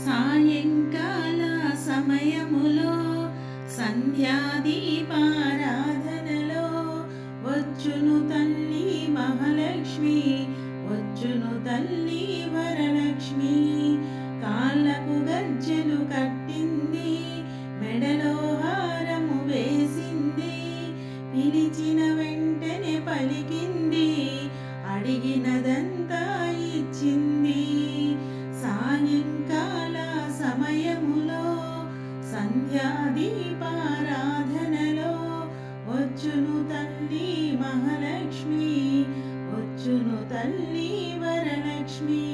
సాయంకాల సమయములో సంధ్యాదీపారాధనలో వచ్చును తల్లి మహాలక్ష్మి, వచ్చును తల్లి వరలక్ష్మి. కాళ్ళకు గజ్జెలు కట్టింది, మెడలో హారము వేసింది, పిలిచిన వెంటనే పలికింది, అడిగినదంతా ఇచ్చింది. సాయంకాల సమయములో సంధ్యాదీపారాధనలో వచ్చును తల్లి మహాలక్ష్మి, వచ్చును తల్లి వరలక్ష్మి.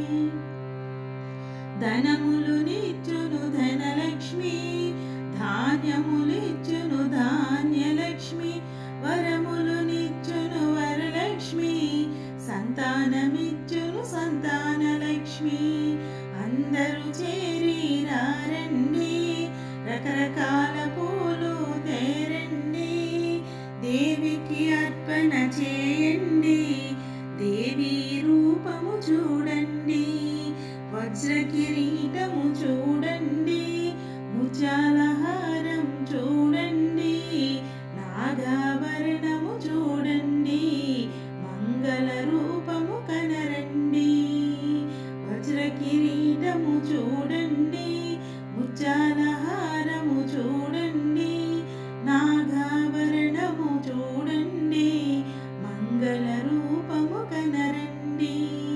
ధనములు నిచ్చును ధనలక్ష్మి, ధాన్యములిచ్చును ధాన్యలక్ష్మి, వరములు నిచ్చును వరలక్ష్మి, సంతానమిచ్చును సంతానలక్ష్మి. అందరూ చేరి రండి, రకరకాల పూలు తేరండి, దేవికి అర్పణ చేయండి, దేవి రూపము చూడండి, వజ్ర కిరీటము చూడండి, ముత్యాల హారం చూడండి, నాగాభరణము చూడండి, మంగళ రూపము కనరండి. వజ్ర కిరీటము చూడండి, ముత్యాల హారము చూడండి, నాగాభరణము చూడండి, మంగళ రూపము కనరండి.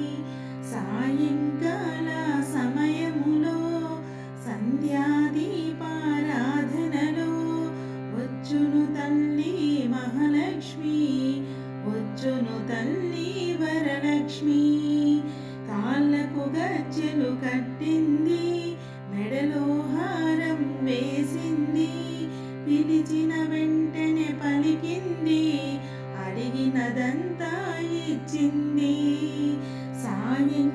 సాయంకాల సమయములో సంధ్యాదీపారాధనలో వచ్చును తల్లి మహాలక్ష్మి, వచ్చును తల్లి వరలక్ష్మి. కాళ్ళకు గజ్జెలు కట్టింది, మెడలో హారం వేసింది, పిలిచిన వెంటనే పలికింది, అడిగినదంతా ఇచ్చింది. సాయం